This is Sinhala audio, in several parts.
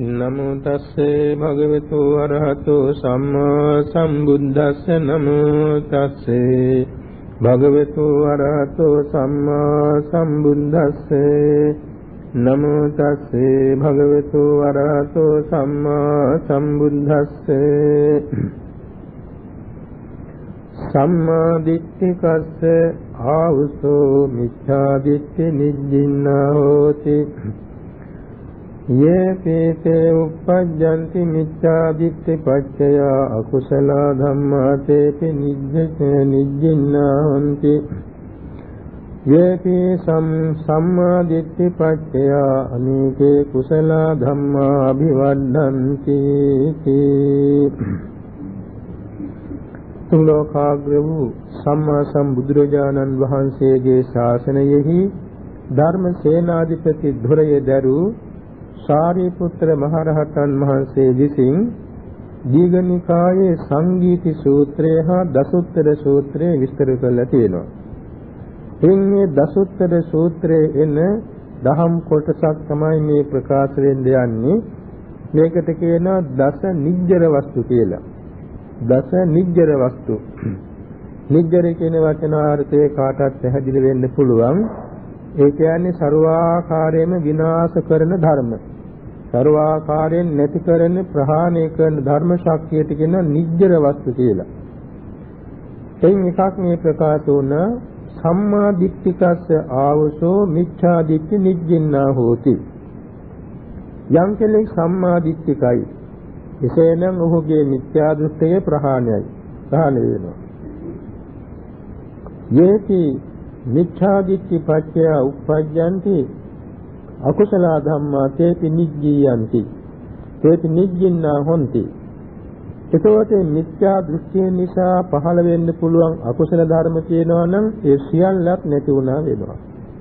නමෝ තස්සේ භගවතු අරහතෝ සම්මා සම්බුද්දස්ස නමෝ තස්සේ භගවතු අරහතෝ සම්මා සම්බුද්දස්සේ නමෝ තස්සේ භගවතු අරහතෝ සම්මා සම්බුද්දස්සේ සම්මා දිට්ඨිකස්ස ආවුසෝ මිච්ඡා දිට්ඨි නිජ්ජින්නා හෝති ये पीते uppajjanti मिथ्या दिट्ठि पच्चया अकुशला धम्मा तेपि निज्जिन्ना हन्ति ये पी सम्मा दिट्ठि पच्चया अनेके कुशला धम्मा अभिवर्धन्ति තුන්ලෝකාග්‍ර වූ සම්මා සම්බුදුරජාණන් වහන්සේගේ ශාසනයෙහි ධර්ම සේනාධිපති ධුරය දරූ සාරිපුත්‍ර මහරහතන් වහන්සේ විසින් දීඝනිකායේ සංගීති සූත්‍රය හා දසුත්තර සූත්‍රය විස්තර කරලා තියෙනවා. එන්නේ දසුත්තර සූත්‍රයේ එන දහම් කොටසක් තමයි මේ ප්‍රකාශ වෙන්න යන්නේ. මේකට කියනවා දස නිජ්ජර වස්තු කියලා. දස නිජ්ජර වස්තු. නිජ්ජර කියන වචනාර්ථය කාටත් පැහැදිලි වෙන්න පුළුවන්. ඒ කියන්නේ ਸਰවාකාරයෙන්ම විනාශ කරන ධර්ම. ਸਰවාකාරයෙන් නැති කරන ප්‍රහාණය කරන ධර්ම ශක්තියට කියන නිජ්ජර වස්තු කියලා. එයින් එකක් මේ ප්‍රකාශ වුණ සම්මා දිට්ඨිකස්ස ආවසෝ මිච්ඡා දිට්ඨි නිජ්ජින්නා හෝති. යම් කෙනෙක් සම්මා දිට්ඨිකයි එසේනම් ඔහුගේ මිත්‍යා දෘෂ්ටිය ප්‍රහාණය වෙනවා. යේති මිච්ඡා දිට්ඨි පච්චය uppajjanti අකුසල ධම්මා තේපි නිජ්ජියන්ති තේපි නිජ්ජින්නා හොಂತಿ. එතකොට මිත්‍යා දෘෂ්ටිය නිසා පහළ වෙන්න පුළුවන් අකුසල ධර්ම තියෙනවා නම් ඒ සියල්ලක් නැති වුණා වෙනවා.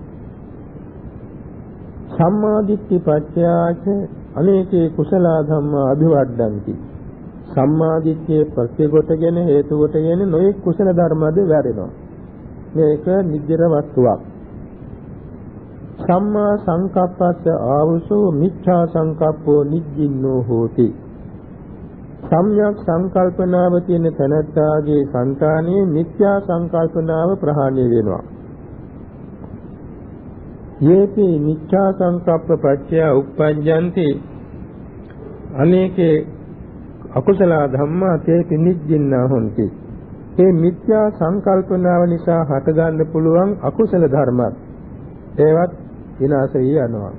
සම්මා දිට්ඨි පච්චයාච අනේකේ කුසල ධම්මා අභිවර්ධන්ති. සම්මා දිට්ඨියේ ප්‍රත්‍යගතගෙන හේතු කොටගෙන නොයෙක් කුසල ධර්මද වැඩෙනවා. මේක නිජ්ජර වස්තුවක්. සම්මා සංකප්පස්ස ආවසෝ මිච්ඡා සංකප්පෝ නිජ්ජින්නෝ හෝති. සම්‍යක් සංකල්පනාව තියෙන තැනැත්තාගේ సంతානයේ මිත්‍යා සංකල්පනාව ප්‍රහාණය වෙනවා. යේපි මිච්ඡා සංකප්ප පච්චය uppajjanti අනේකේ අකුසල ධම්මා තේපි නිජ්ජින්නා හොಂತಿ. මේ මිත්‍යා සංකල්පනාව නිසා හටගන්න පුළුවන් අකුසල ධර්මත් ඒවත් විනාශ වී යනවා.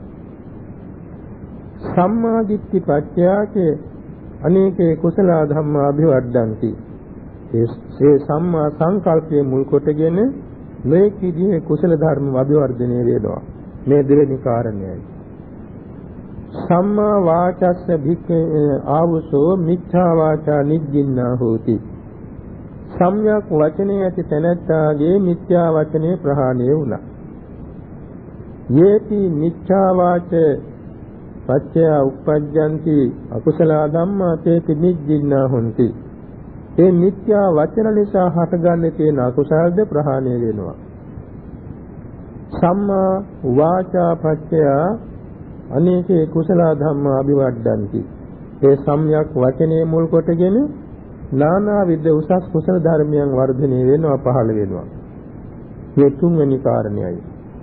සම්මා දිට්ඨි පච්චයාචේ අනේකේ කුසල ධම්මා අභිවර්ධන්ති. ඒ සම්මා සංකල්පයේ මුල් කොටගෙන මේ කිදියේ කුසල ධර්ම අභිවර්ධනය වෙනවා. මේ දෙවෙනි කාරණයයි. සම්මා වාචස්ස භික්ඛේ ආවසෝ මිච්ඡා වාචා නිජ්ජින්නා හෝති. සම්‍යක් වචනේ ඇති තැනැත්තාගේ මිත්‍යා වචනේ ප්‍රහාණය වුණා. යේති මිච්ඡා වාච පච්චය uppajjanti අකුසල ධම්මා තේති නිජ්ජින්නා හොಂತಿ. මේ මිත්‍යා වචන නිසා හටගන්නේ තියෙන අකුසල්ද ප්‍රහාණය වෙනවා. සම්මා වාචා පච්චය අනේකේ කුසල ධම්මා අභිවර්ධන්ති. ඒ සම්‍යක් වචනේ මුල් කොටගෙන නානා විද උසස් කුසල ධර්මයන් වර්ධනය වෙනවා පහළ වෙනවා. මේ තුන්වෙනි කාරණයයි.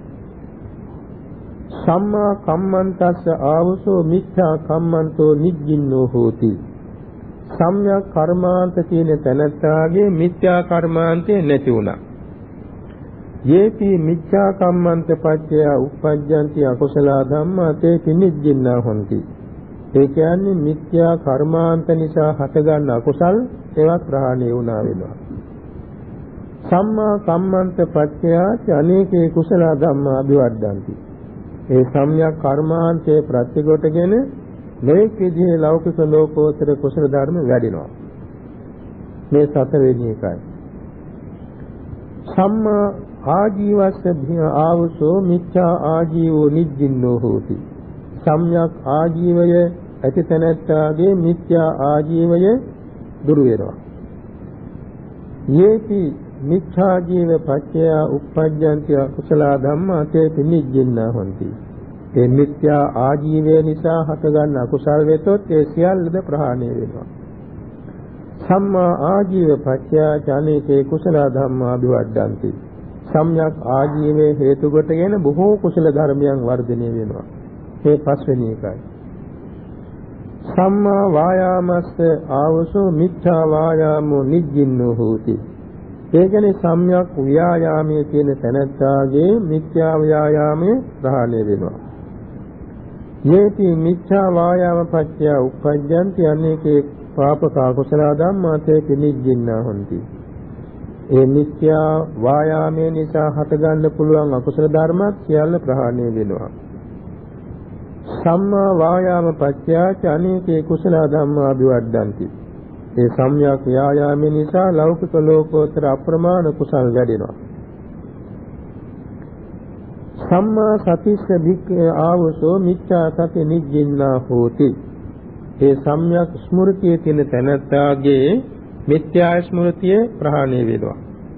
සම්මා කම්මන්තස්ස ආවසෝ මිච්ඡා කම්මන්තෝ නිජ්ජින්නෝ හෝති. සම්‍යක් කර්මාන්ත කියන තැනැත්තාගේ මිත්‍යා කර්මාන්තය නැති වුණා. යේපි මිච්ඡා කම්මන්ත පච්චය uppajjanti අකුසල ධම්මා තේපි නිජ්ජින්නා හොಂತಿ. ඒ කියන්නේ මිත්‍යා කර්මාන්ත නිසා හටගන්න අකුසල් ඒවත් ප්‍රහාණය වුණා වෙනවා. සම්මා කම්මන්ත පච්චය අනේකේ කුසල ධම්මා අභිවර්ධන්ති. ඒ සම්‍යක් කර්මාන්තයේ ප්‍රතිගොටගෙන මේක විදිහේ ලෞකික ලෝකෝත්තර කුසල ධර්ම වැඩිනවා. මේ සතරවෙනි එකයි. සම්මා ආජීවස්ස ආවසෝ මිච්ඡා ආජීවෝ නිජ්ජින්නෝ හෝති. සම්‍යක් ආජීවය ඇති තැනැත්තාගේ මිත්‍යා ආජීවය දුරු වෙනවා. යේපි මිච්ඡා ජීව පච්චය uppajjanti අකුසල ධම්මා තේපි නිජ්ජින්නා හොಂತಿ. ඒ මිත්‍යා ආජීවය නිසා හටගන්න අකුසල් වෙතොත් ඒ සියල්ලද ප්‍රහාණය වෙනවා. සම්මා ආජීව පත්‍ය ඥානේකේ කුසල ධම්මා අභිවර්ධන්ති. සම්‍යක් ආජීවයේ හේතු කොටගෙන බොහෝ කුසල ධර්මයන් වර්ධනය වෙනවා. මේ පස්වෙනි එකයි. සම්මා වායාමස්ස ආවසෝ මිච්ඡා වායාමෝ නිජ්ජින්නෝ හෝති. ඒ කියන්නේ සම්‍යක් ව්‍යායාමයේ තියෙන තැනැත්තාගේ මිත්‍යා ව්‍යායාමයේ ප්‍රහාණය වෙනවා. යේති මිච්ඡා වායාම පත්‍ය උප්පජ්ජන්ති අනේකේ පාපක කුසල ධම්මා තේ නිජ්ජින්නා හොಂತಿ. ඒ මිත්‍යා වායාමයේ නිසා හටගන්න පුළුවන් අකුසල ධර්මත් සියල්ල ප්‍රහාණය වෙනවා. සම්මා වායාම පත්‍යාච අනේකේ කුසල ධම්මා අභිවර්ධන්ති. ඒ සම්‍යක් ව්‍යායාමයේ නිසා ලෞකික ලෝකෝත්තර අප්‍රමාණ කුසල් වැඩෙනවා. සම්මා සතිස්ස භික්ඛ ආවසෝ මිච්ඡා සති නිජ්ජින්නා හෝති. ඒ සම්‍යක් ස්මෘතියේ තියෙන තැනැත්තාගේ මිත්‍යා ස්මෘතිය ප්‍රහාණය වෙනවා.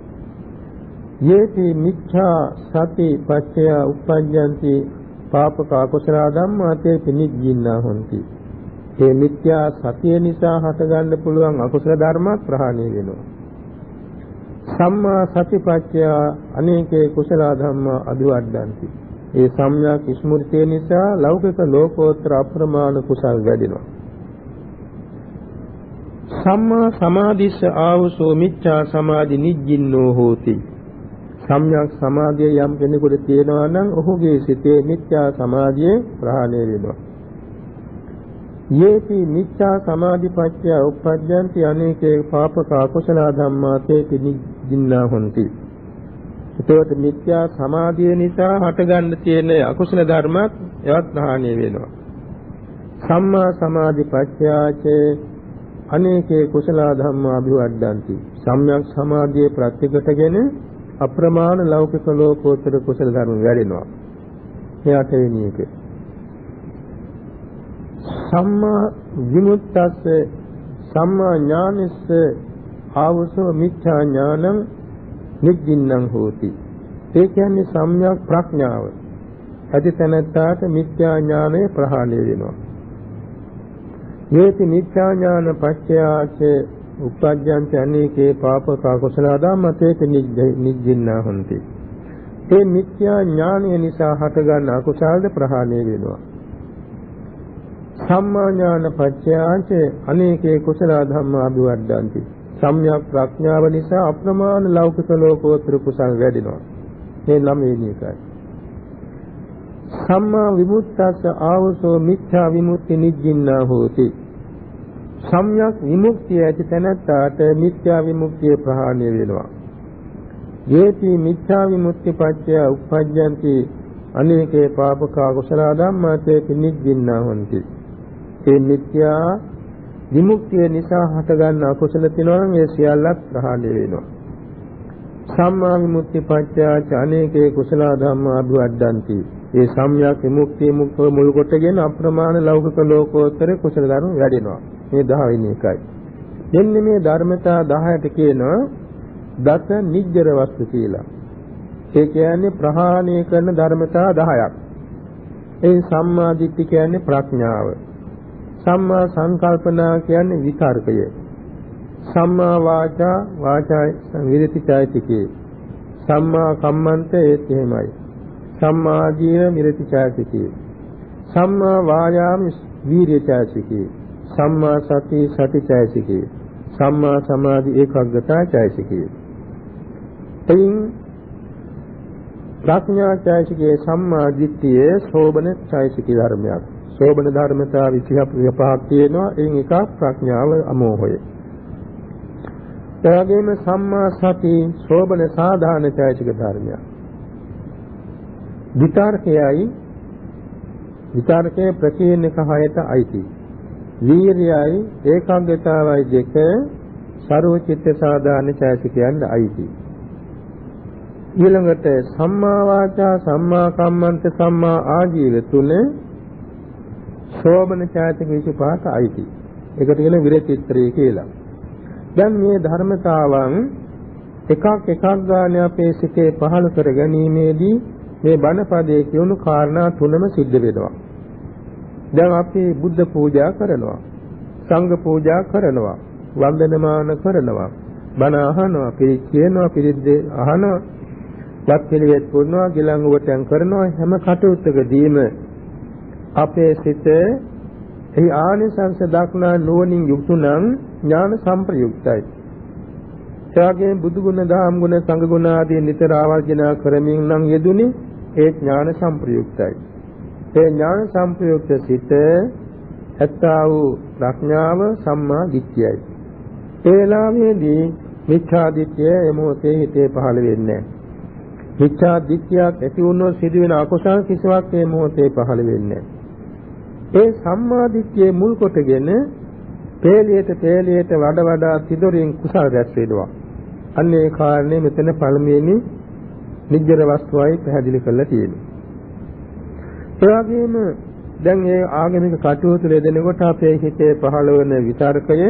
යේති මිච්ඡා සති පච්චය උප්පජ්ජන්ති පාපක කුසල ධම්මා තේ නිජ්ජින්නා හොಂತಿ. ඒ මිත්‍යා සතිය නිසා හටගන්න පුළුවන් අකුසල ධර්මත් ප්‍රහාණය වෙනවා. සම්මා සතිපච්චය අනේකේ කුසල ධම්මා අභිවර්ධන්ති. ඒ සම්‍යක් ස්මෘතිය නිසා ලෞකික ලෝකෝත්තර අප්‍රමාණ කුසල් වැඩෙනවා. සම්මා සමාධිස්ස ආවසෝ මිච්ඡා සමාධි නිජ්ජින්නෝ හෝති. සම්‍යක් සමාධිය යම් කෙනෙකුට තියෙනවා නම් ඔහුගේ සිතේ මිත්‍යා සමාධිය ප්‍රහාණය වෙනවා. යේති මිච්ඡා සමාධිපච්චය උප්පජ්ජන්ති අනේකේ පාපක කුසල ධම්මා තේ නිජ්ජින්නා හොಂತಿ. ඒකට මිත්‍යා සමාධිය නිසා හටගන්න තියෙන අකුසල ධර්මත් ඒවත් ප්‍රහාණය වෙනවා. සම්මා සමාධිපච්චයාචේ අනේකේ කුසල ධම්මා අභිවර්ධන්ති. සම්‍යක් සමාධියේ ප්‍රත්‍යගතගෙන අප්‍රමාණ ලෞකික ලෝකෝත්තර කුසල ධර්ම වැඩෙනවා. එයාට වෙන්නේ ඒක. සම්මා විමුක්තස්ස සම්මා ඥානස්ස ආවසෝ මිච්ඡා ඥානං නිජ්ජින්නං හෝති. ඒ කියන්නේ සම්‍යක් ප්‍රඥාව. ඇති තැනැත්තාට මිත්‍යා ඥානය ප්‍රහාණය වෙනවා. යේති මිච්ඡා ඥාන පච්චයාච උප්පජ්ජන්ති අනේකේ පාපක කුසල ධම්මා තේ නිජ්ජින්නා හොಂತಿ. ඒ මිත්‍යා ඥානය නිසා හටගන්න අකුසල්ද ප්‍රහාණය වෙනවා. සම්මා ඥාන පච්චයාච අනේකේ කුසල ධම්මා අභිවර්ධන්ති. සම්‍යක් ප්‍රඥාව නිසා අප්‍රමාණ ලෞකික ලෝකෝත්තර කුසල් වැඩෙනවා. මේ 9 වෙනි එකයි. සම්මා විමුක්තස්ස ආවසෝ මිච්ඡා විමුක්ති නිජ්ජින්නා හෝති. සම්‍යක් විමුක්තිය ඇති තැනැත්තාට මිත්‍යා විමුක්තිය ප්‍රහාණය වෙනවා. යේති මිච්ඡා විමුක්ති පච්චය උප්පජ්ජන්ති අනේකේ පාපක කුසල ධම්මා තේ නිජ්ජින්නා හොಂತಿ. ඒ මිත්‍යා විමුක්තිය නිසා හටගන්න අකුසල තිනවා නම් ඒ සියල්ලත් ප්‍රහාණය වෙනවා. සම්මා විමුක්ති පච්චයාච අනේකේ කුසල ධම්මා අභිවර්ධන්ති. ඒ සම්‍යක් විමුක්තිය මුල් කොටගෙන අප්‍රමාණ ලෞකික ලෝකෝත්තර කුසල ධර්ම වැඩෙනවා. මේ 10 වෙනි එකයි. දෙන්න මේ ධර්මතා 10ට කියනවා දස නිජ්ජර වස්තු කියලා. ඒ කියන්නේ ප්‍රහාණය කරන ධර්මතා 10ක්. ඒ සම්මා දිට්ඨි කියන්නේ ප්‍රඥාව. සම්මා සංකල්පනා කියන්නේ විතර්කය. සම්මා වාචා විරති චෛතසිකේ. සම්මා කම්මන්ත ඒත් එහෙමයි. සම්මා ජීව විරති චෛතසිකේ. සම්මා වායාම වීර්ය චෛතසිකේ. සම්මා සති සති චෛතසිකේ. සම්මා සමාධි ඒකාග්‍රතා චෛතසිකේ. එයින් ප්‍රඥා චෛතසිකේ සම්මා දිට්ඨියේ සෝබන චෛතසික ධර්මයක්. සෝබන ධර්මතා 25ක් තියෙනවා. එයින් එකක් ප්‍රඥාව අමෝහය. එවැගේම සම්මා සති සෝබන සාධාන චෛතසික ධර්මයක්. විතර්කයේ ප්‍රකීර්ණක 6ට අයිති. වීර්යයයි ඒකාග්‍රතාවයි දෙක සර්වචිත්ත සාධාන චෛතසිකයන්ට අයිති. ඊළඟට සම්මා වාචා සම්මා කම්මන්ත සම්මා ආජීව තුන සෝබන චෛතසික 25ට අයිති. ඒකට කියන විරචිත්‍රය කියලා. දැන් මේ ධර්මතාවන් එකක් ගානේ අපේ සිතේ පහළ කර ගැනීමේදී මේ බණ පදයේ කියුණු කාරණා තුනම සිද්ධ වෙනවා. දැන් අපි බුද්ධ පූජා කරනවා, සංඝ පූජා කරනවා, වන්දනමාන කරනවා, බණ අහනවා, පිරිත් කියනවා, පිරිත් අහනවා, වත් පිළිවෙත් පුරනවා, ගිලංගුවටයන් කරනවා. හැම කටයුත්තකදීම අපේ සිත එහි ආනිසංස දක්නා නුවණින් යුක්ත නම් ඥාන සම්ප්‍රයුක්තයි. එවාගේ බුදු ගුණ, දහම් ගුණ, සංඝ ගුණ ආදී නිතර ආවර්ජන කරමින් නම් යෙදුනේ ඒ ඥාන සම්ප්‍රයුක්තයි. ඒ ඥාන සම්ප්‍රයුක්ත සිත ඇත්තා වූ ප්‍රඥාව සම්මා දිට්ඨියයි. ඒ වෙලාවේදී මිච්ඡා දිට්ඨිය එමොතේ හිතේ පහළ වෙන්නේ නැහැ. මිච්ඡා දිට්ඨියක් ඇති වුණොත් සිදුවෙන අකුසල කිසිවක් මේ මොහොතේ පහළ වෙන්නේ නැහැ. ඒ සම්මා දිට්ඨියේ මුල් කොටගෙන පේලියට වඩා තිදොරින් කුසල රැස් වෙනවා. අන්න ඒ කාරණේ මෙතන පළමුවෙනි නිජ්ජර වස්තුවයි පැහැදිලි කරලා තියෙනවා. ඒ වගේම දැන් මේ ආගමික කටයුතු දෙනකොට අපේ හිතේ පහළ වෙන විතර්කය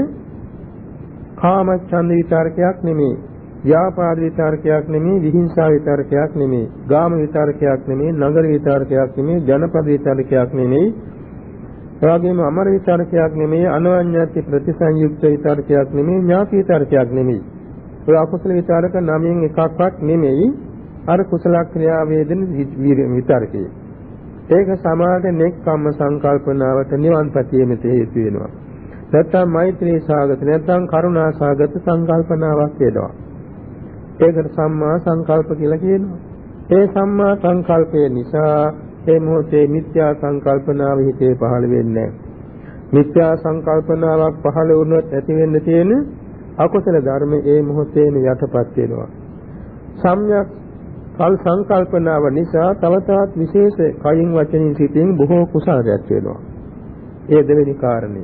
කාමච්ඡන්ද විතර්කයක් නෙමෙයි, ව්‍යාපාද විතර්කයක් නෙමෙයි, විහිංසා විතර්කයක් නෙමෙයි, ගාම විතර්කයක් නෙමෙයි, නගර විතර්කයක් නෙමෙයි, ජනපද විතර්කයක් නෙමෙයි, එවාගෙම අමර විතර්කයක් නෙමෙයි, අනවඤ්ඤාති ප්‍රතිසංයුක්ත විතර්කයක් නෙමෙයි, ඥාති විතර්කයක් නෙමෙයි. ඒ අකුසල විතර්ක නමෙන් එකක්වත් නෙමෙයි. අර කුසල ක්‍රියා වේදන විතර්කය. ඒක සමාද නෙක්ඛම්ම සංකල්පනාවට නිවන් පැතීමට හේතු වෙනවා. නැත්නම් මෛත්‍රී සාගත, නැත්නම් කරුණා සාගත සංකල්පනාවක් වෙනවා. ඒකට සම්මා සංකල්ප කියලා කියනවා. ඒ සම්මා සංකල්පය නිසා ඒ මොහොතේ මිත්‍යා සංකල්පනාව හිතේ පහළ වෙන්නේ නැහැ. මිත්‍යා සංකල්පනාවක් පහළ වුණොත් ඇති වෙන්න තියෙන අකුසල ධර්ම ඒ මොහොතේම යටපත් වෙනවා. සම්‍යක් කල් සංකල්පනාව නිසා තව තවත් විශේෂ කයින් වචනින් සිතින් බොහෝ කුසල රැස් වෙනවා. ඒ දෙවෙනි කාරණේ.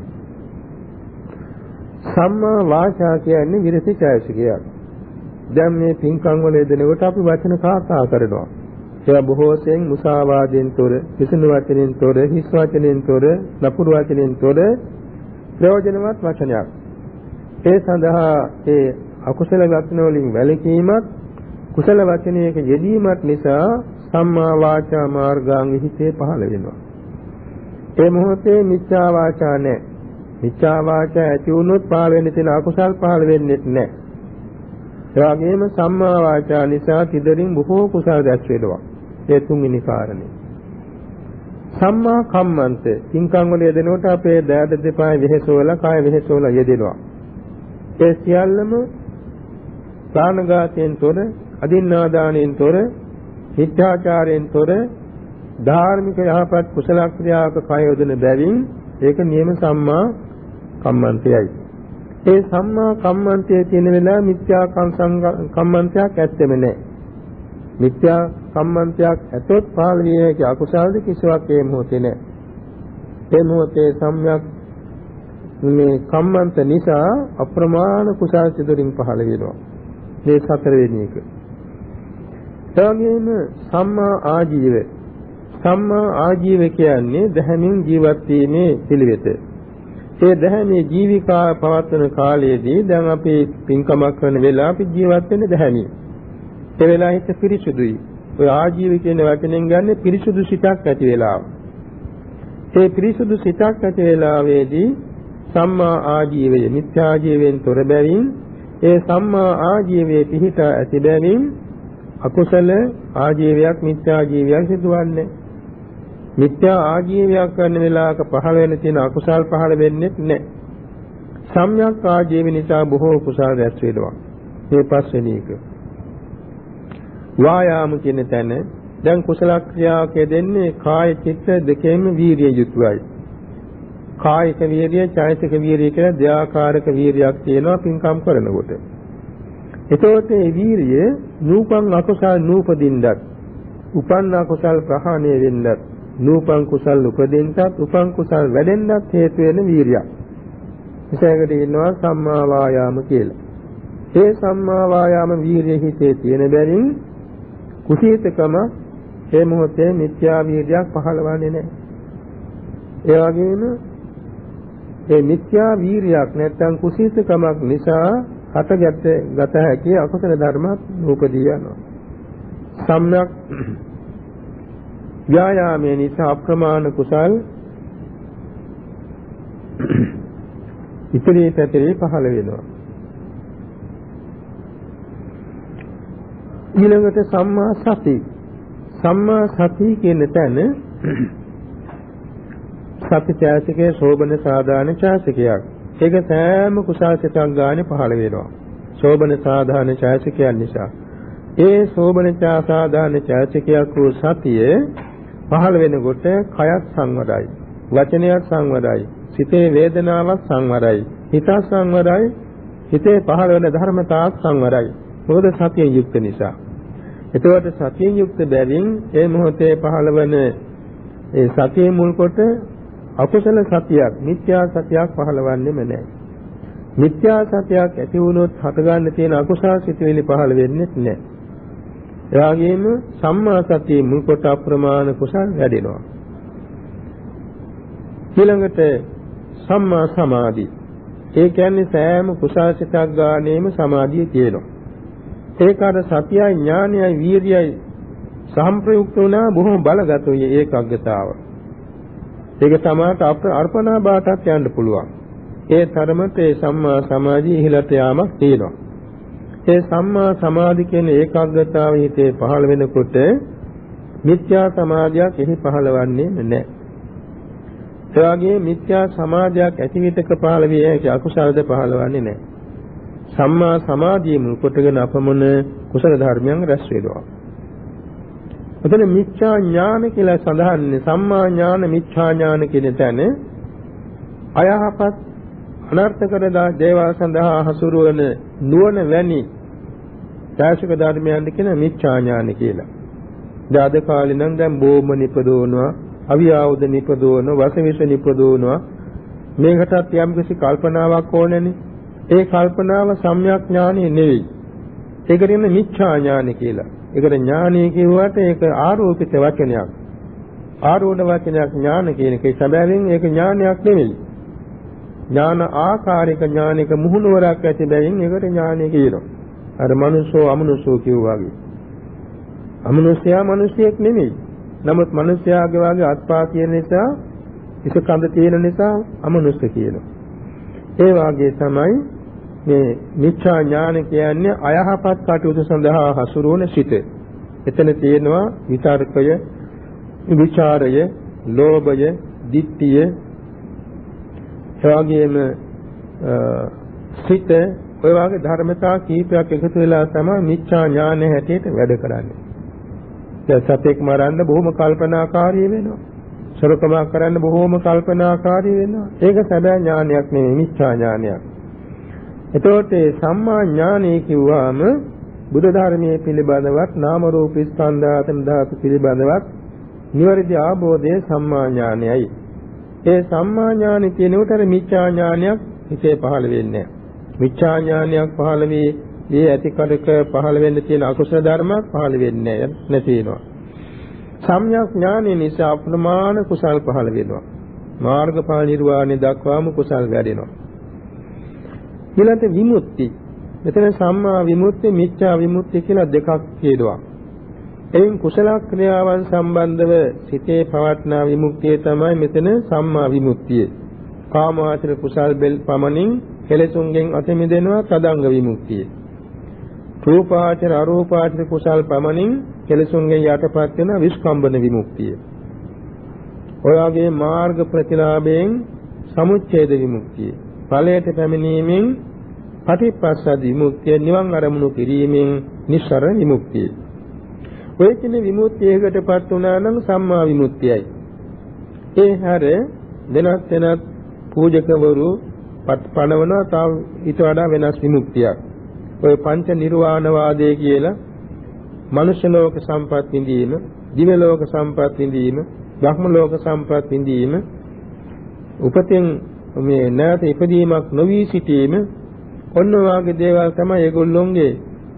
සම්මා වාචා කියන්නේ විරති චෛතසිකයක්. දැන් මේ පින්කම් වල යෙදෙනකොට අපි වචන කතා කරනවා. ඒවා බොහෝසෙන් මුසාවාදයෙන් තොර, කිසිදු වචනෙන් තොර, හිස් වචනෙන් තොර, නපුරු වචනෙන් තොර ප්‍රයෝජනවත් වචනයක්. ඒ සඳහා ඒ අකුසල වචන වලින් වැළකීමත්, කුසල වචනයක යෙදීමත් නිසා සම්මා වාචා මාර්ගාංග හිතේ පහළ වෙනවා. ඒ මොහොතේ මිච්ඡා වාචා නැහැ. මිච්ඡා වාචා ඇති වුණොත් පහළ වෙන්න තියෙන අකුසල් පහළ වෙන්නේ නැහැ. ඒ වගේම සම්මා වාචා නිසා තිදරින් බොහෝ කුසල රැස් වෙනවා. ඒ තුන්වෙනි කාරණේ. සම්මා කම්මන්ත පින්කම් වල යෙදෙනකොට අපේ දෑද දෙපාය වෙහෙසවලා, කාය වෙහෙසවලා යෙදෙනවා. ඒ සියල්ලම ප්‍රාණඝාතයෙන් තොර, අදින්නාදානයෙන් තොර, මිත්‍යාචාරයෙන් තොර, ධාර්මික යහපත් කුසල ක්‍රියාවක කය යොදන බැවින් ඒක නියම සම්මා කම්මන්තයයි. ඒ සම්මා කම්මන්තයේ තියෙන වෙලාව මිත්‍යා කම්මන්තයක් ඇත්තෙම නැහැ. මිත්‍යා කම්මන්තයක් ඇතොත් පහළ විය හැකි අකුසල්ද කිසිවක් ඒ මොහොතේ නැහැ. ඒ මොහොතේ සම්‍යක් මේ කම්මන්ත නිසා අප්‍රමාණ කුසල් සිදුරින් පහළ වෙනවා. මේ සතරවෙනි එක. එවැගේම සම්මා ආජීව. සම්මා ආජීව කියන්නේ දහමින් ජීවත් වීමේ පිළිවෙත. ඒ දහමේ ජීවිකා පවත්වන කාලයේදී දැන් අපි පින්කමක් කරන වෙලාව අපි ජීවත් වෙන්නේ දහමින්. ඒ වෙලාව හිත පිරිසුදුයි. ඔය ආජීව කියන වචනෙන් ගන්න පිරිසුදු සිතක් ඇති වෙලාව. ඒ පිරිසුදු සිතක් ඇති වෙලාවේදී සම්මා ආජීවය මිත්‍යා ආජීවයෙන් තොර බැවින් ඒ සම්මා ආජීවයේ පිහිට ඇති බැවින් අකුසල ආජීවයක් මිත්‍යා ආජීවයක් සිදුවන්නේ. මිත්‍යා ආජීවයක් කරන වෙලාවක පහළ වෙන තියෙන අකුසල් පහළ වෙන්නේ නැහැ. සම්‍යක් ආජීව නිසා බොහෝ කුසල් රැස් වෙනවා. මේ පස්වෙනි එක. වායාම කියන තැන දැන් කුසල ක්‍රියාවක දෙන්නේ කාය චිත්ත දෙකෙන්ම වීරිය යුතුයයි. කායික වීරිය, චෛතසික වීරිය කියලා දෙආකාරක වීරියක් තියෙනවා පින්කම් කරනකොට. එතකොට මේ වීරිය නූපන් අකුසල් නූපදින්නත්, උපන්න අකුසල් ප්‍රහාණය වෙන්නත්, නූපන් කුසල් උපදින්නත්, උපන් කුසල් වැඩෙන්නත් හේතු වෙන වීරියක්. විශේෂකට ඉන්නවා සම්මා වායාම කියලා. ඒ සම්මා වායාම වීරිය හිතේ තියෙන බැවින් කුසීතකම ඒ මොහොතේ මිත්‍යා වීරියක් පහළවන්නේ නැහැ. ඒ වගේම ඒ මිත්‍යා වීරියක් නැත්නම් කුසීතකමක් නිසා හටගත හැකි අකුසල ධර්මත් නූපදී යනවා. සම්‍යක් ව්‍යායාමයේ නිසා අප්‍රමාණ කුසල් ඉතිරි පැතිරි පහළ වෙනවා. ඊළඟට සම්මා සති. සම්මා සති කියන තැන සති ඡාසිකේ සෝබන සාධාන ඡාසිකයක්. ඒක සෑම කුසල් සිතක් ගානේ පහළ වෙනවා. සෝබන සාධාන ඡාසිකයන් නිසා. ඒ සෝබන සාධාන ඡාසිකයක් වූ සතිය පහළ වෙනකොට කයත් සංවරයි. වචනයත් සංවරයි. සිතේ වේදනාවක් සංවරයි. හිත සංවරයි. හිතේ පහළ වෙන ධර්මතාවක් සංවරයි. මොකද සතියෙන් යුක්ත නිසා. එතකොට සතියෙන් යුක්ත බැවින් ඒ මොහොතේ පහළ වෙන ඒ සතියේ මුල් කොට අකුසල සතියක්, මිත්‍යා සතියක් පහළවන්නේම නැහැ. මිත්‍යා සතියක් ඇති වුණොත් හට ගන්න තියෙන අකුසල සිතුවිලි පහළ වෙන්නේ නැහැ. ඒ වගේම සම්මා සතියේ මුල් කොට අප්‍රමාණ කුසල් වැඩෙනවා. ඊළඟට සම්මා සමාධි. ඒ කියන්නේ සෑම කුසල සිතක් ගානේම සමාධිය තියෙනවා. ඒක අර සතියයි ඥානයයි වීර්යයයි සම්ප්‍රයුක්ත වුණා බොහොම බලගතෝයි ඒකග්ගතාව. ඒක තමයි අර්පණා බාටත් යන්න පුළුවන්. ඒ තරමට ඒ සම්මා සමාධිය ඉහළට යාමක් තියෙනවා. ඒ සම්මා සමාධි කියන ඒකාග්‍රතාව හිතේ පහළ වෙනකොට මිත්‍යා සමාධියක් එහි පහළවන්නේ නැහැ. ඒ වගේ මිත්‍යා සමාධියක් ඇති විටක පහළ විය හැකි අකුසලද පහළවන්නේ නැහැ. සම්මා සමාධිය මුල් කොටගෙන අපමණ කුසල ධර්මයන් රැස් වෙනවා. එතන මිච්ඡා ඥාන කියලා සඳහන්නේ සම්මා ඥාන මිච්ඡා ඥාන කියන තැන අයහපත් අනර්ථකර දේවල් සඳහා හසුරුවන නුවණ වැනි දාශක ධර්මයන් කියන මිච්ඡා ඥාන කියලා. දාද කාලේ නම් දැන් බෝම නිපදවනවා, අවියාවුද නිපදවනවා, වසවිස නිපදවනවා. මේකටත් යම්කිසි කල්පනාවක් ඕනනේ. ඒ කල්පනාව සම්‍යක් ඥානෙ නෙවෙයි. ඒකට කියන්නේ මිච්ඡා ඥාන කියලා. ඒකට ඥානය කියුවට ඒක ආරෝපිත වචනයක්. ආරෝණ වචනයක් ඥාන කියන එකේ සැබෑවෙන් ඒක ඥානයක් නෙවෙයි. ඥාන ආකාරික ඥානික මුහුණුවරක් ඇති බැවින් ඒකට ඥානය කියනවා. අර මනුස්සෝ අමනුස්සෝ කියුවා වගේ. අමනුස්සයා මිනිසියෙක් නෙමෙයි. නමුත් මිනිස්යාගේ වාගේ අත්පා තියෙන නිසා, ඉස කඳ තියෙන නිසා අමනුස්ස කියනවා. ඒ වාගේ තමයි මේ මිච්ඡා ඥාන කියන්නේ අයහපත් කටයුතු සඳහා හසුරුවන සිත. එතන තියෙනවා විතර්කය, විචාරය, ලෝභය, ditthිය, එවාගෙම සිත, ඔය වගේ ධර්මතා කීපයක් එකතු වෙලා තමයි මිච්ඡා ඥාන හැටියට වැඩ කරන්නේ. දැන් සතෙක් මරන්න බොහොම කල්පනාකාරී වෙනවා. සොරකමක් කරන්න බොහොම කල්පනාකාරී වෙනවා. ඒක සැබෑ ඥානයක් නෙමෙයි, මිච්ඡා ඥානයක්. එතකොට සම්මා ඥානය කිව්වම බුදු ධර්මයේ පිළිබඳවත් නාම රූප ස්කන්ධ ආතන ධාතු පිළිබඳවත් නිවැරදි ආબોධයේ සම්මා ඥානයයි. ඒ සම්මා ඥානෙ කියන උතර මිච්ඡා ඥානයක් හිතේ පහළ වෙන්නේ නැහැ. මිච්ඡා ඥානයක් පහළ වී ඒ ඇති කඩක පහළ වෙන්න තියෙන අකුසල ධර්මයක් පහළ වෙන්නේ නැති වෙනවා. සම්‍යක් ඥානෙ නිසා අප්‍රමාණ කුසල් පහළ වෙනවා. මාර්ගඵල නිර්වාණය දක්වාම කුසල් වැඩෙනවා. ඊළඟට විමුක්ති. මෙතන සම්මා විමුක්ති, මිච්ඡා විමුක්ති කියලා දෙකක් කියනවා. එයින් කුසල ක්‍රියාවන් සම්බන්ධව සිතේ පවත්නා විමුක්තිය තමයි මෙතන සම්මා විමුක්තිය. කාමාචර කුසල් බෙල් පමණින් කෙලෙසුන්ගෙන් අත මිදෙනවා තදංග විමුක්තිය. රූපාචර අරූපාචර කුසල් පමණින් කෙලෙසුන්ගෙන් යටපත් වෙන විස්කම්බන විමුක්තිය. ඔය වගේ මාර්ග ප්‍රතිලාභයෙන් සමුච්ඡේද විමුක්තිය. ඵලයට පැමිණීමෙන් පටිපස්සද විමුක්තිය, නිවන් අරමුණු කිරීමෙන් නිස්සරණ විමුක්තිය. ඔය කියන විමුක්තියකටපත් වුණා නම් සම්මා විමුක්තියයි. ඒ හැර වෙනත් පූජකවරු පණවනවා තව ඊට වඩා වෙනස් විමුක්තියක්. ඔය පංච නිර්වාණ වාදයේ කියලා මනුෂ්‍ය ලෝක සම්පත් විඳීම, දිව්‍ය ලෝක සම්පත් විඳීම, බ්‍රහ්ම ලෝක සම්පත් විඳීම, උපතින් මේ නැවත ඉපදීමක් නොවි සිටීම, ඔන්න වාගේ දේවල් තමයි ඒගොල්ලොන්ගේ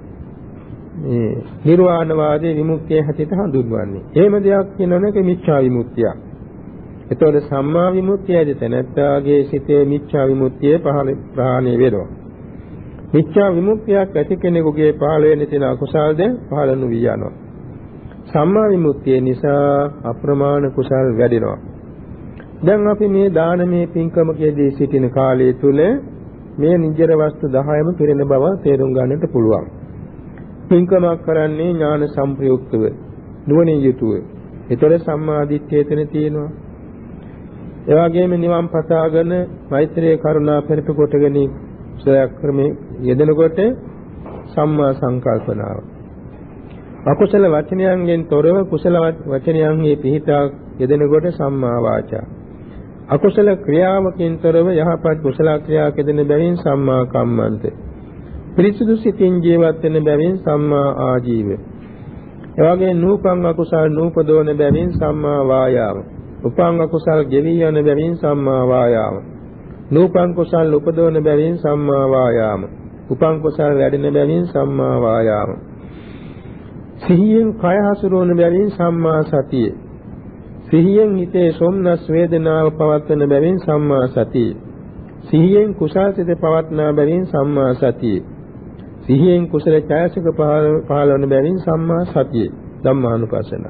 මේ නිර්වාණ වාදයේ විමුක්තිය හැටියට හඳුන්වන්නේ. එහෙම දෙයක් කියනවනේ ඒක මිච්ඡා විමුක්තිය. එතකොට සම්මා විමුක්තියද තැනැත්තාගේ සිතේ මිච්ඡා විමුක්තිය පහළ ප්‍රහාණය වෙනවා. මිච්ඡා විමුක්තියක් ඇති කෙනෙකුගේ පහළ වෙන තියෙන අකුසල්ද පහළ නොවි යනවා. සම්මා විමුක්තිය නිසා අප්‍රමාණ කුසල් වැඩෙනවා. දැන් අපි මේ දානමය පින්කමකදී සිටින කාලය තුල මේ නිජර වස්තු 10ම පිරෙන බව තේරුම් ගන්නට පුළුවන්. පින්කමක් කරන්නේ ඥාන සම්ප්‍රයුක්තව, නුවණින් යුතුව. ඒතර සම්මා දිට්ඨිය එතන තියෙනවා. ඒ වගේම නිවන් පතාගෙන මෛත්‍රී කරුණා පෙරට කොටගෙන සයක් ක්‍රමයේ යෙදෙනකොට සම්මා සංකල්පනාව. අකුසල වචනයන්ගෙන් තොරව කුසල වචනයන්හි පිහිටා යෙදෙනකොට සම්මා වාචා. අකුසල ක්‍රියාවකින් තොරව යහපත් කුසල ක්‍රියාවක් යෙදෙන බැවින් සම්මා කම්මන්ත. පිරිසුදු සිතින් ජීවත් වෙන බැවින් සම්මා ආජීව. එවැගේ නූපං අකුසල් නූපදෝන බැවින් සම්මා වායාම. උපං අකුසල් ගෙවි යන බැවින් සම්මා වායාම. නූපං කුසල් උපදෝන බැවින් සම්මා වායාම. උපං කුසල් වැඩෙන බැවින් සම්මා වායාම. සිහියෙන් කය හසුරවන බැවින් සම්මා සතිය. සිහියෙන් හිතේ සොම්නස් වේදනාව පවත්වන බැවින් සම්මා සතිය. සිහියෙන් කුසල් සිත පවත්නා බැවින් සම්මා සතිය. සිහියෙන් කුසල ඡායසික පහළවන බැවින් සම්මා සතිය. ධම්මානුපස්සන.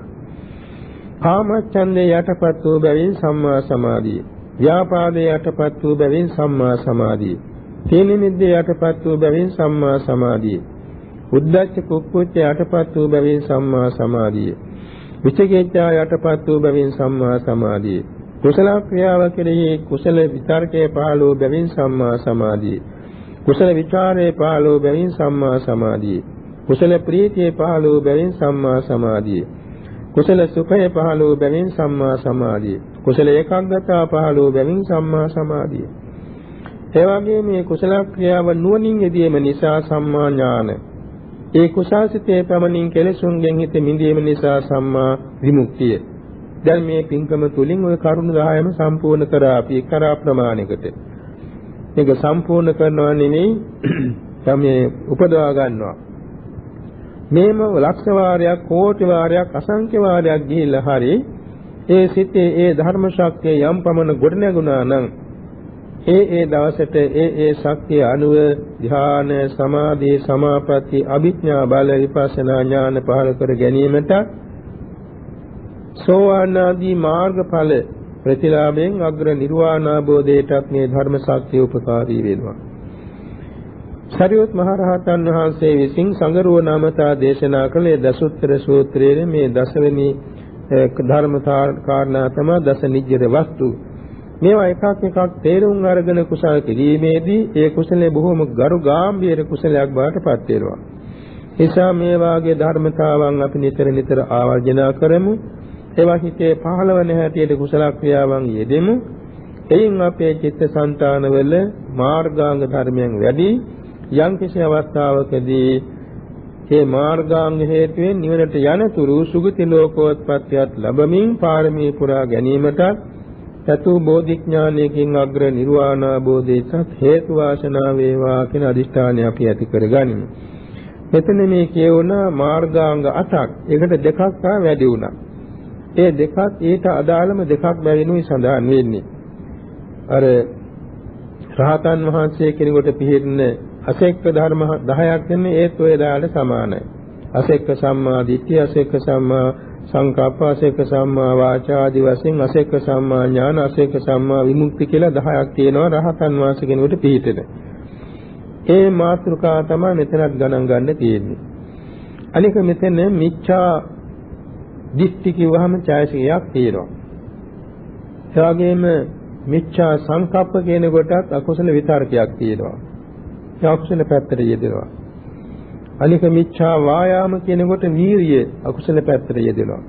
කාමච්ඡන්දේ යටපත් වූ බැවින් සම්මා සමාධිය. ව්‍යාපාදේ යටපත් වූ බැවින් සම්මා සමාධිය. තීන මිද්දේ යටපත් වූ බැවින් සම්මා සමාධිය. උද්ධච්ච කුක්කුච්ච යටපත් වූ බැවින් සම්මා සමාධිය. විචිකිච්ඡා යටපත් වූ බැවින් සම්මා සමාධිය. කුසල ක්‍රියාව කෙරෙහි කුසල විචාරකේ පහළ වූ බැවින් සම්මා සමාධිය. කුසල විචාරේ පහළ වූ බැවින් සම්මා සමාධිය. කුසල ප්‍රීතියේ පහළ වූ බැවින් සම්මා සමාධිය. කුසල සුඛයේ පහළ වූ බැවින් සම්මා සමාධිය. කුසල ඒකාග්‍රතාව පහළ වූ බැවින් සම්මා සමාධිය. ඒ වගේම මේ කුසල ක්‍රියාව නුවණින් යෙදීම නිසා සම්මා ඥාන. ඒ කුසාසිතේ පමණින් කෙලෙසුන්ගෙන් හිත මිදීම නිසා සම්මා විමුක්තිය. දැන් මේ පින්කම තුලින් ওই කරුණු 10ම සම්පූර්ණ කරා අපි එක්තරා ප්‍රමාණයකට. මේක සම්පූර්ණ කරනවා නෙමෙයි තමයි උපදවා ගන්නවා. මේම ලක්ෂ වාරයක්, කෝටි වාරයක්, අසංඛ්‍ය වාරයක් ගිහිල්ලා හරි ඒ සිතේ ඒ ධර්ම ශක්තිය යම් පමණ ගොඩනැගුණා නම් ඒ දවසට ඒ ශක්තිය අනුව ධ්‍යාන, සමාධි, සමාපatti, අභිඥා බල, විපස්සනා ඥාන පහළ කර ගැනීමට සෝවාන් ආදී මාර්ගඵල ප්‍රතිලාභයෙන් අග්‍ර නිර්වාණ අවබෝධයටත් මේ ධර්ම ශක්තිය උපකාරී වෙනවා. සරියුත් මහ රහතන් වහන්සේ විසින් සංගරුව නාමතා දේශනා කළේ දසුත්තර සූත්‍රයේ මේ දසවෙනි ධර්ම කාරණා තමයි දස නිජ්ජර වස්තු. මේවා එකක් එකක් තේරුම් අරගෙන කුසල කිරීමේදී ඒ කුසලයේ බොහෝම ගරු ගාම්භීර කුසලයක් බවට පත් වෙනවා. එසා මේ වාගේ ධර්මතාවන් අපි නිතර ආවර්ජන කරමු. ඒවා හිතේ පහළවන හැටියට කුසල ක්‍රියාවන් යෙදෙමු. එයින් අපේ චිත්තසංතානවල මාර්ගාංග ධර්මයන් වැඩි. යම් කිසි අවස්ථාවකදී මේ මාර්ගාංග හේතුවෙන් නිවනට යනතුරු සුගති ලෝකෝත්පත්තියත් ලැබමින් පාරමී පුරා ගැනීමට චතු බෝධිඥානයකින් අග්‍ර නිර්වාණ අවබෝධයට හේතු වාසනා වේවා කියන අදිෂ්ඨානය අපි ඇති කරගනිමු. මෙතන මේ කියවන මාර්ගාංග 8ක්. ඒකට දෙකක් වැඩි වුණා. ඒ දෙකත් ඊට අදාළම දෙකක් බැවිනුයි සඳහන් වෙන්නේ. අර රහතන් වහන්සේ කෙනෙකුට පිළිහෙන්න අසෙක්ක ධර්ම 10ක් දෙන්නේ ඒත් ඔය දාලට සමානයි. අසෙක්ක සම්මා දිට්ඨිය, අසෙක්ක සම්මා සංකප්ප, අසෙක්ක සම්මා වාචා ආදී වශයෙන් අසෙක්ක සම්මා ඥාන, අසෙක්ක සම්මා විමුක්ති කියලා 10ක් තියෙනවා රහතන් වහන්සේ කෙනෙකුට පිළිහෙන්න. ඒ මාතෘකාව තමයි මෙතනත් ගණන් ගන්න තියෙන්නේ. අනික මෙතන මිච්ඡා දිට්ඨි කිව්වහම ඡායසිකයක් තියෙනවා. ඒ වගේම මිච්ඡා සංකප්ප කියන කොටත් අකුසල විතර්කයක් තියෙනවා. ඒ අකුසල පැත්තට යෙදෙනවා. අනික මිච්ඡා වායාම කියන කොට වීරිය අකුසල පැත්තට යෙදෙනවා.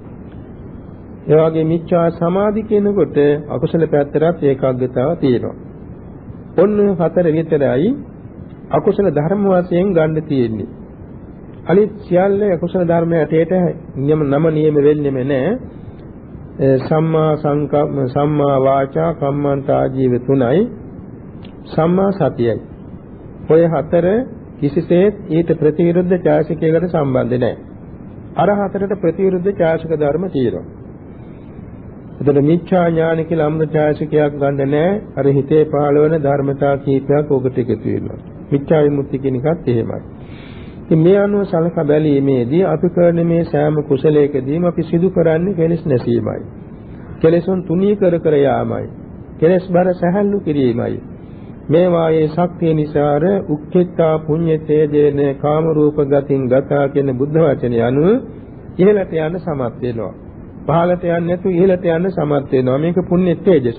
ඒ වගේ මිච්ඡා සමාධි කියන කොට අකුසල පැත්තට ඒකාග්‍රතාව තියෙනවා. ඔන්න හතර විතරයි අකුසල ධර්ම වශයෙන් ගන්න තියෙන්නේ. අනිත් සියල්ල අකුසල ධර්ම ඇටේට නම නියම වෙන්නේම නැහැ. සම්මා සංකප්ප, සම්මා වාචා, කම්මන්ත ආජීව තුනයි, සම්මා සතියයි. ඔය හතර කිසිසේත් ඊට ප්‍රතිවිරුද්ධ ඡායසිකයකට සම්බන්ධ නැහැ. අර හතරට ප්‍රතිවිරුද්ධ ඡායසික ධර්ම තියෙනවා. එතන මිච්ඡා ඥාන කියලා අමෘත ඡායසිකයක් ගන්න නැහැ. අර හිතේ පහළවන ධර්මතා කීපයක් ඔකට එකතු වෙනවා. මිච්ඡා විමුක්ති කියන එකත් එහෙමයි. ඉතින් මේ අනුව සලකා බැලීමේදී අපි කරන මේ සෑම කුසලයකදීම අපි සිදු කරන්නේ කෙලෙස් නැසීමයි. කෙලෙසුන් තුනී කර කර යාමයි. කෙලෙස් බර සැහැල්ලු කිරීමයි. මේ වායේ ශක්තිය නිසාර උක්ඛිතා පුඤ්ඤතේ දේන කාම රූප ගතින් ගතා කියන බුද්ධ වචනය අනුව ඉහළට යන්න සමත් වෙනවා. පහළට යන්නේ නැතු ඉහළට යන්න සමත් වෙනවා. මේක පුණ්‍ය තේජසක්.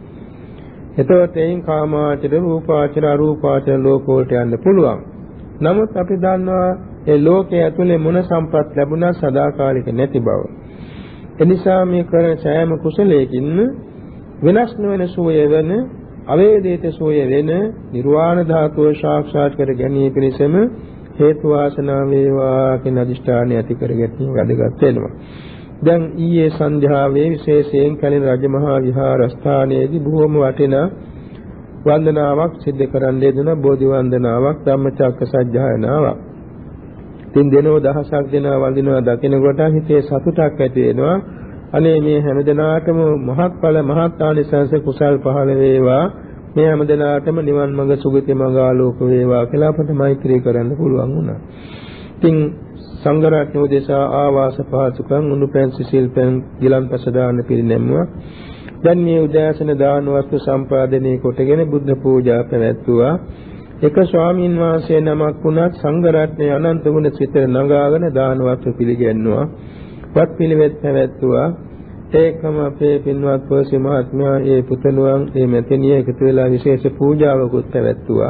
එතකොට එයින් කාමාචර රූපාචර අරූපාචර ලෝක වලට යන්න පුළුවන්. නමුත් අපි දන්නවා ඒ ලෝකයේ ඇතුලේ මොන සම්පත් ලැබුණා සදාකාලික නැති බව. එනිසා මේ කරන සෑම කුසලයකින් වෙනස් නොවන සෝය වෙන අවේදිත සෝය වෙන නිර්වාණ ධාතුව සාක්ෂාත් කර ගැනීම පිණිසම හේතු වාසනා වේවා කියන අදිෂ්ඨානය ඇති කර ගැනීම වැදගත් වෙනවා. දැන් ඊයේ සන්ධ්‍යාවේ විශේෂයෙන් කලින් රජමහා විහාරස්ථානයේදී බොහොම වටිනා වන්දනාවක් සිද්ධ කරන්න ලැබුණ බෝධි වන්දනාවක් ධම්මචක්ක සජ්ජායනාවක්. තින් දෙනෝ දහසක් දෙනා වඳිනවා දකිනකොට හිතේ සතුටක් ඇති වෙනවා. අනේ මේ හැමදෙනාටම මහත්ඵල මහත් ආනිසංස කුසල් පහළ වේවා. මේ හැමදෙනාටම නිවන් මඟ සුගති මඟ ආලෝක වේවා කියලා අපට මෛත්‍රී කරන්න පුළුවන් වුණා. ඉතින් සංඝ රත්නෝ දේශා ආවාස පහසුකම් උණුපැන් සිසිල් පැන් ගිලන්පස දාන පිරිනැමුවා. දැන් මේ උදෑසන දාන වස්තු සම්පාදනය කොටගෙන බුද්ධ පූජා පැවැත්වුවා. එක ස්වාමීන් වහන්සේ නමක් වුණත් සංඝ රත්නයේ අනන්ත ගුණ සිතර නගාගෙන දාන වස්තු පිළිගැන්නුවා. වත් පිළිවෙත් පැවැත්වුවා. ඒකම අපේ පින්වත් පොසි මහත්මයා ඒ පුතණුවන් මේ මෙතනිය එකතු වෙලා විශේෂ පූජාවකුත් පැවැත්වුවා.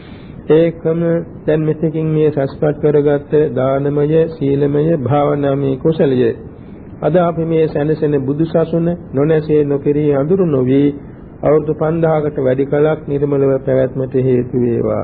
ඒකම දැන් මෙතකින් මේ සස්පත් කරගත්ත දානමය සීලමය භාවනාමය කුසලය අද අපි මේ සැනසෙන බුදුසසුන නොනැසී නොකිරී අඳුරු නොවි අවුරුදු 5000කට වැඩි කලක් නිර්මලව පැවැත්මට හේතු වේවා.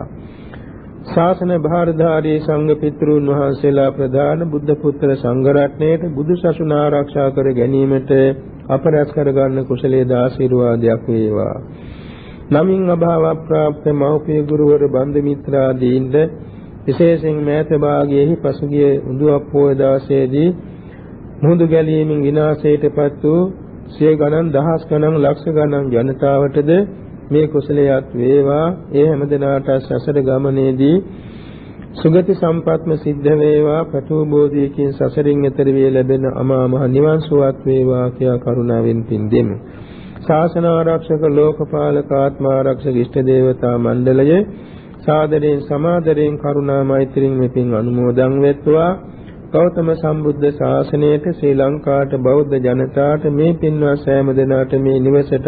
ශාසන භාරධාරී සංඝ පිතෘන් වහන්සේලා ප්‍රධාන බුද්ධ පුත්‍ර සංඝ රත්නයේට බුදුසසුන ආරක්ෂා කර ගැනීමට අපරාධ කරගන්න කුසලයේ ආශිර්වාදයක් වේවා. නමින් අභාව ප්‍රාප්ත මෞපිය ගුරුවර බන්දු මිත්‍රාදීන්ද විශේෂයෙන් මෑත භාගයේහි පසුගිය උඳුවප්පුව දාසයේදී මුහුදු ගැලීමෙන් විනාශයටපත් වූ සිය ගණන් දහස් ගණන් ලක්ෂ ගණන් ජනතාවටද මේ කුසලයට වේවා. ඒ හැමදෙනාට සසර ගමනේදී සුගති සම්පත්ම සිද්ධ වේවා. ප්‍රතිබෝධියකින් සසරින් එතර වේ ලැබෙන අමා මහ නිවන් සුවත් වේවා කියා කරුණාවෙන් පින් දෙමු. ශාසන ආරක්ෂක ලෝකපාලක ආත්ම ආරක්ෂක ඉෂ්ට දේවතා මණ්ඩලයේ සාදරයෙන් සමාදරයෙන් කරුණා මෛත්‍රියෙන් මෙපින් අනුමෝදන් වෙත්වා. ගෞතම සම්බුද්ධ ශාසනයට ශ්‍රී ලංකාවට බෞද්ධ ජනතාවට මේ පින්වත් සෑම දෙනාට මේ නිවසට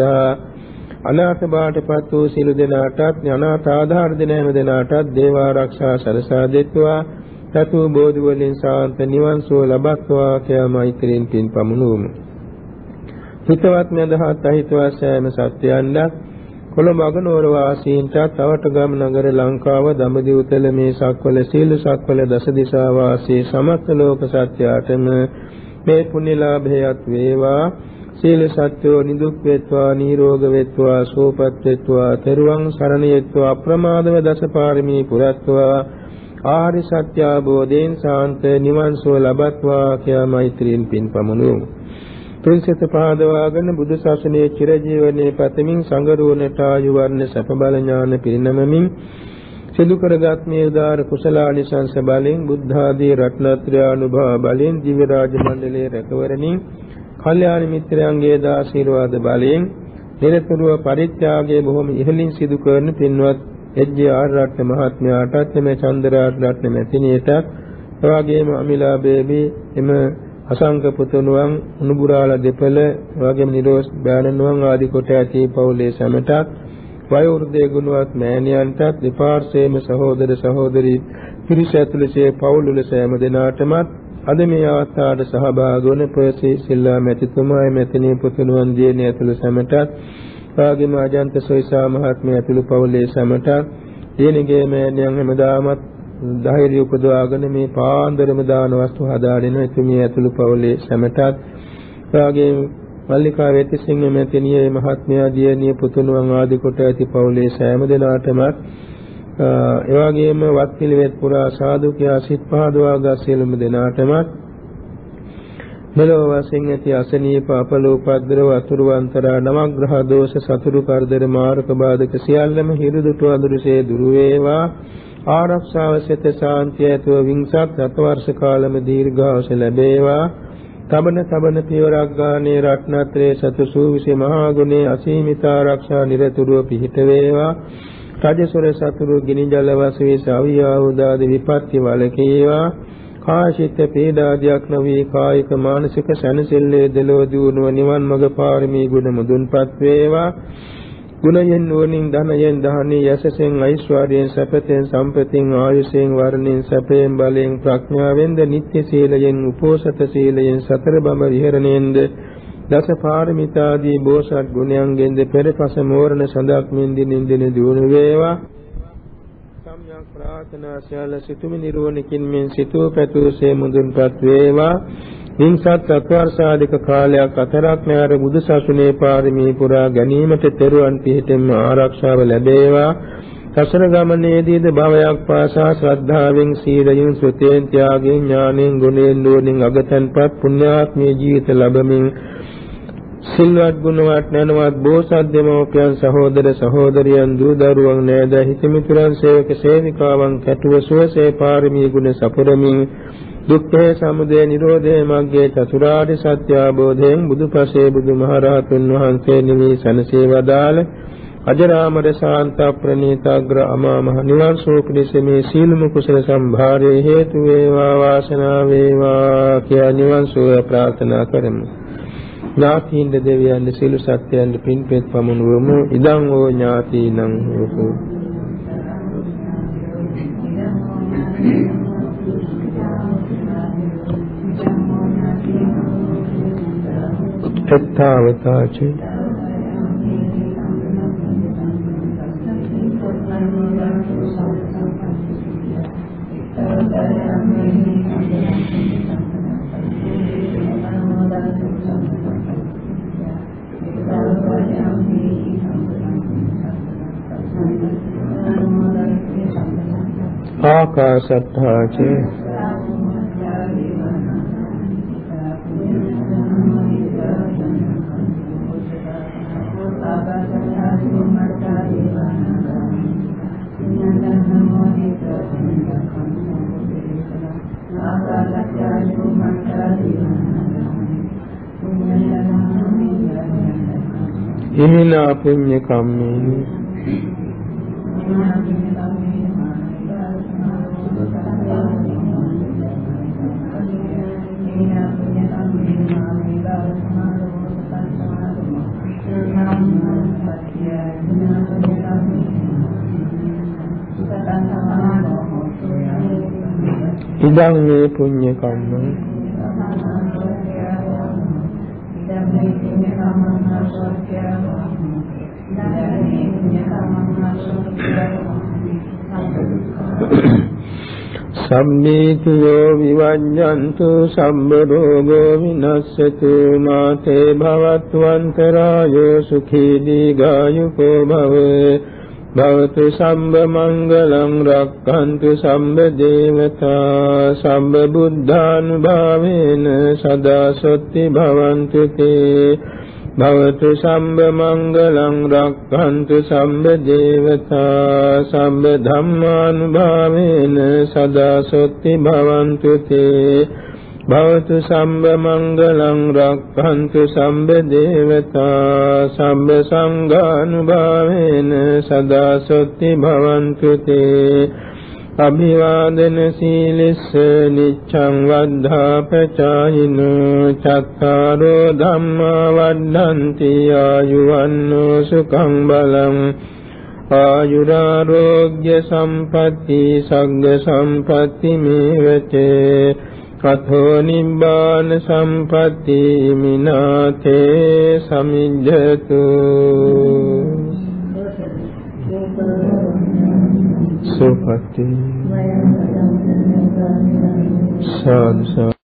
අනාථ බාටපත් වූ සියලු දෙනාටත් අනාථ ආධාර දෙන හැම දෙනාටත් දේව ආරක්ෂා සලසා දෙත්වා. සතු බෝධි වලින් සාන්ත නිවන් සුව ලබත්වා කියා මෛත්‍රියෙන් පින් පමුණුවමු. හිතවත් මෙදහත් අහිතවත් සෑම සත්‍යයන්ද කොළඹ අගනුවර වාසීන්ටත් අවටගම නගර ලංකාව දඹදිව තල මේ සක්වල සීල සක්වල දස දිසා වාසී සමස්ත ලෝක සත්‍යයටම මේ පුණ්‍යලාභයත් වේවා. සීල සත්‍යෝ නිදුක් වේත්වා නිරෝග වේත්වා සෝපත් වේත්වා තෙරුවන් සරණ යෙත්වා අප්‍රමාදව දස පාරමී පුරත්වා ආරි සත්‍ය අවබෝධයෙන් සාන්ත නිවන් සුව ලබත්වා කියා මෛත්‍රියෙන් පින් පමුණුවමු. තුන්සිත පාදවාගෙන බුදු සසුනේ චිරජීවනයේ පතමින් සංගරුවනට ආයු වර්ණ සප බල ඥාන පිරිනමමින් සිදු කරගත් මේ උදාර කුසලානිසංස බලෙන් බුද්ධ ආදී රත්නත්‍රය අනුභව බලෙන් දිව්‍ය රාජ මණ්ඩලයේ රැකවරණින් කල්යාණ මිත්‍රයන්ගේ ආශිර්වාද බලයෙන් නිරතුරුව පරිත්‍යාගයේ බොහොම ඉහළින් සිදු කරන පින්වත් එජ්.ආර්. රත්න මහත්මයාටත් එම චන්ද්‍රාර් රත්න මැතිණියටත් එවාගේම අමිලා බේබී එම අසංක පුතුණුවන් උණුබුරාලා දෙපළ එවාගේම නිරෝස් බෑනනුවන් ආදී කොට ඇති පවුලේ සැමටත් වයෝවෘද්ධ ගුණවත් මෑණියන්ටත් දෙපාර්ශ්වයේම සහෝදර සහෝදරී පිරිස ඇතුළේ පවුල් සෑම දෙනාටමත් අද මේ අවස්ථාවට සහභාගී වන ප්‍රසී සිල්ලා මැතිතුමා මෙතනිය පුතුණුවන් දියණිය ඇතුළු සැමටත් එවාගේම අජන්ත සොයිසා මහත්මිය ඇතුළු පවුලේ සැමටත් දියණියගේ මෑණියන් හැමදාමත් ධෛර්ය උපදවාගෙන මේ පාන්දරම දාන වස්තු හදාගෙන එතුමිය ඇතුළු පවුලේ සැමටත් එවාගේ මල්ලිකා වේතිසිංහ මෙතනියේ මහත්මයා දියණිය පුතුණුවන් ආදී කොට ඇති පවුලේ සෑම දෙනාටමත් එවාගේම වත් පිළිවෙත් පුරා සාදු කියා සිත් පහදවාගත් සියලුම දෙනාටමත් මෙලොව වශයෙන් ඇති අසනීප අපලෝපද්‍රව අතුරුවන්තරා නවග්‍රහ දෝෂ සතුරු කරදර මාරක බාධක සියල්ලම හිරුදුට අඳුරසේ දුරු වේවා. ආරක්ෂාව සිත ශාන්තිය ඇතුව විංසත් රතවර්ෂ කාලම දීර්ඝායුෂ ලැබේවා. තබන පියවරක් ගානේ රත්නත්‍රයේ සතුසූවිසි මහා ගුණේ අසීමිත ආරක්ෂා නිරතුරුව පිහිට වේවා. රජසොර සතුරු ගිනි ජල වශයෙන් සවියාවුදාද විපත්ති වලකේවා. කාශිත පීඩාදියක් නොවී කායික මානසික සැනසෙල්ලේ දෙලෝ දියුණුව නිවන් මඟ පාරමී ගුණ මුදුන්පත් වේවා. ගුණයෙන් නුවණින් ධනයෙන් දහණී යසසෙන් ඓශ්වර්යයෙන් සැපතෙන් සම්පතෙන් ආයුෂයෙන් වර්ණයෙන් සැපයෙන් බලයෙන් ප්‍රඥාවෙන්ද නිත්‍ය සීලයෙන් උපෝසත සීලයෙන් සතර බඹ විහරණයෙන්ද දස පාරමිතාදී බෝසත් ගුණයන්ගෙන්ද පෙරපස මෝරණ සඳක් මෙන්දිනින් දින දියුණු වේවා. සම්්‍යක් ප්‍රාර්ථනා සියල්ල සිතුමි නිරෝණකින් මෙන් සිතූ පැතුසේ මුදුන්පත් වේවා. විංසත් චතුවර්ෂාධික කාලයක් අතරක් නැර බුදු සසුනේ පාරමී පුරා ගැනීමට තෙරුවන් පිහිටෙන් ආරක්ෂාව ලැබේවා. සසර ගමනේදීද භවයක් පාසා ශ්‍රද්ධාවෙන් සීලයෙන් සුතෙන් ත්‍යාගයෙන් ඥානෙන් ගුණෙන් නුවණින් අගතන්පත් පුණ්‍යාත්මී ජීවිත ලැබමින් සිල්වත් ගුණවත් නැනවත් බෝසත් දෙමව්පියන් සහෝදර සහෝදරියන් දූ දරුවන් නෑද හිතමිතුරන් සේවක සේවිකාවන් කැටුව සුවසේ පාරමී ගුණ සපුරමින් දුක්ඛේ සමුදය නිරෝධේ මග්ගේ චතුරාර්ය සත්‍ය අවබෝධයෙන් බුදුපසේ බුදුමහරහතුන් වහන්සේ නිවී සනසේ වදාළ අජරාමර ශාන්ත ප්‍රණීතාග්‍ර අමා මහ නිවන් සුව පිණිස මේ සීලමු කුසල සම්භාරයේ හේතු වේවා වාසනාව වේවා කියා නිවන් සුව ප්‍රාර්ථනා කරමු. ඥාතීන් දෙවියන් සියලු සත්‍යයන් පින්පෙත් පමුණුවමු. ඉදං ඕ ඥාතීනං හෝතු. තත්තාවතාචි ආකාශත්තාචි ඉමිනා පුඤ්ඤ කම්මේන ඉදං මේ පුඤ්ඤ කම්මං සම්මේතියෝ විවඤ්ඤන්තු සම්බ රෝගෝ විනස්සතු මාතේ භවත්වන්තරායෝ සුඛී දීඝායුකෝ භවේ භවතු සම්බ මංගලං රක්ඛන්තු සම්බ දේවතා සම්බ බුද්ධානුභාවේන සදා සොත්ති භවන්තු තේ භවතු සම්බ මංගලං රක්ඛන්තු සම්බ දේවතා සම්බ ධම්මානුභාවේන සදා සොත්ති භවන්තු තේ භවතු සම්බ මංගලං රක්ඛන්තු සම්බ දේවතා සම්බ සංඝානුභාවේන සදා සොත්ති භවන්තු තේ අභිවාදන සීලස්ස නිච්ඡං වද්ධා පචායිනෝ චත්තාරෝ ධම්මා වද්ධන්ති ආයුවන්නෝ සුඛං බලං ආයුරාෝග්‍ය සම්පatti සග්ග සම්පatti මේවචේ කතෝ නිබ්බාන සම්පatti මිනාතේ සමිජ්ජතු සුපති සාදු